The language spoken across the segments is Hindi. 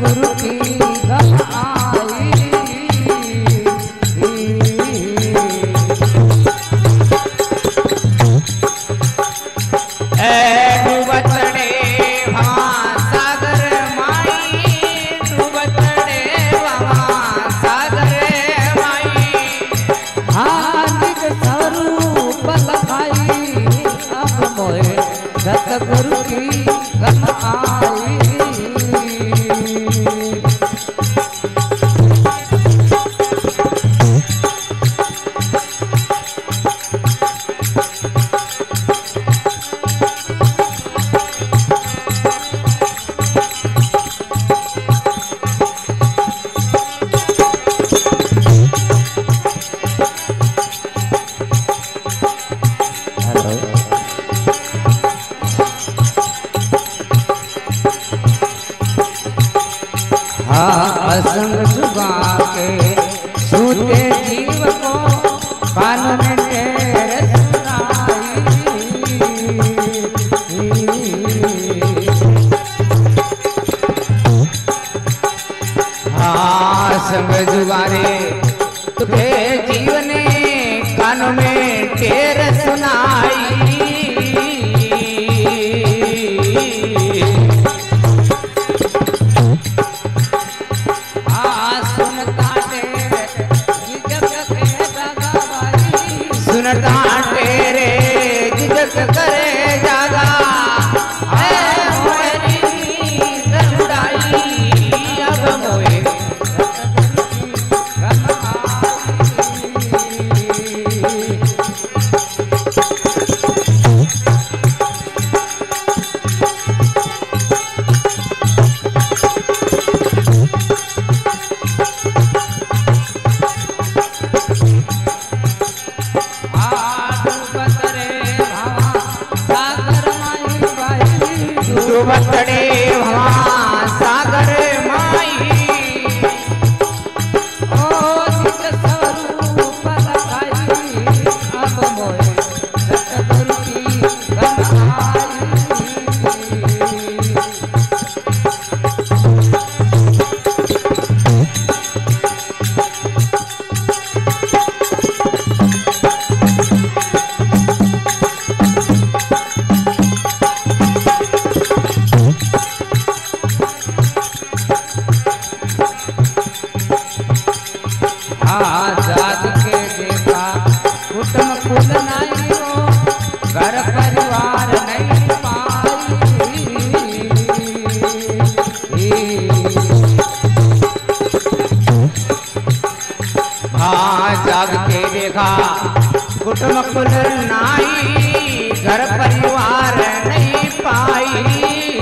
सतगुरु की गम आई। डूबतड़े वहाँ सागर माई, डूबतड़े वहाँ सागर माई। हानिक स्वरूप लखाई अब मोहे सतगुरु की गम आई। असंग जुगा के सूते जीव को कान में तेरे सुनाई। संग जुगारे तुझे जीवने कान में तेरे सुनाई। सुनता तेरे जिजक करे जागा है मोरी रंडाई। अब मोए डूबतड़े वहाँ सागर माई। ओ निज स्वरूप लखाई अब मोहे सतगुरु की गम आई। जाग के देखा कुटुंब कुल नहीं हो, घर परिवार नहीं पाई। जाग के देखा कुटुंब कुल नाई, घर परिवार नहीं पाई।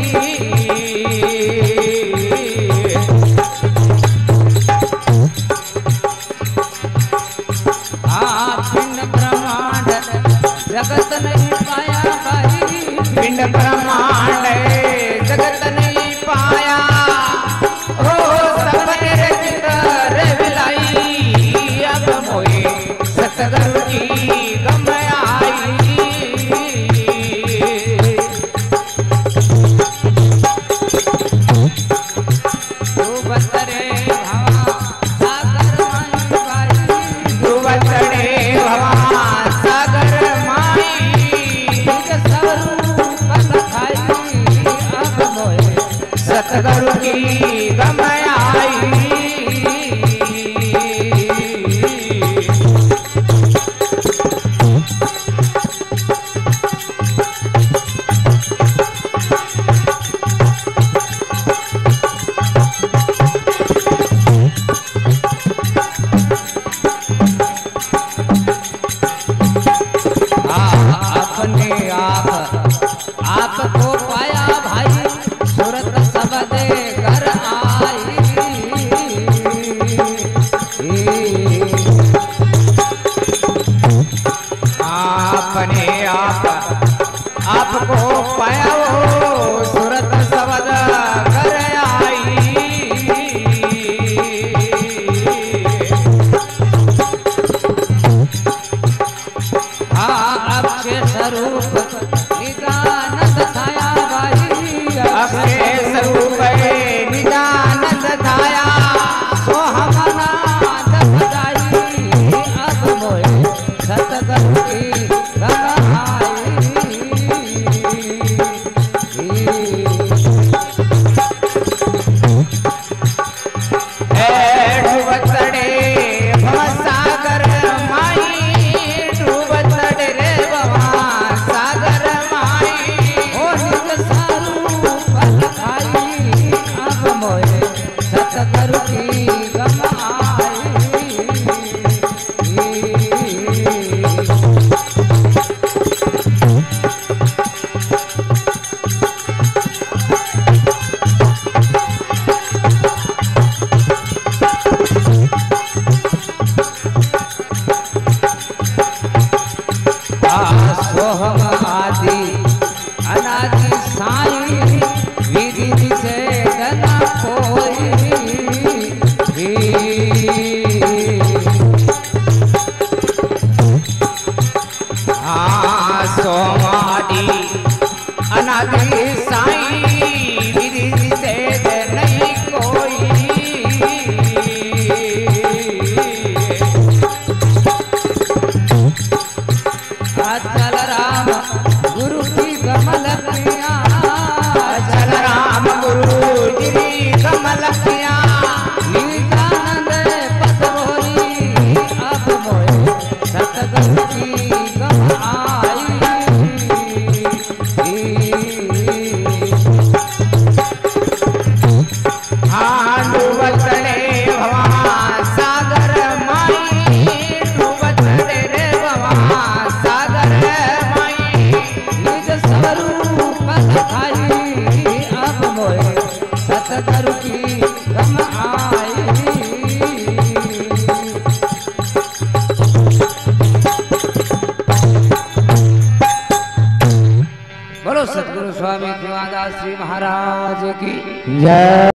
जगत नहीं पाया भाई, पिंड ब्रह्मांड जगत नहीं पाया। हो सबने रचित विलाई, अब मोए सतगुरु की गम आई। डूबतड़े भवा सागर माई, डूबतड़े भवा सागर सतगुरु की गम आई। अपने आपको पाया भाई, सूरत सब दे घर आ। सतगुरु की गम आई। सोहम आदि अनादि साईं विधि से न कोई। सोहम आदि अनादि साईं विधि से नहीं कोई। चल राम गुरु की कमल पिया, चल राम गुरु जी कमल पिया। नित्यानंद पतरोरी अब मोए सतगुरु की गम आई। हाँ डूबत रे भवा सागर माई, डूबत रे भवा सागर माई। निज स्वरूप दिखाई अब मोए सतगुरु की गम आई। बोलो सतगुरु स्वामी देवादास जी महाराज की जय।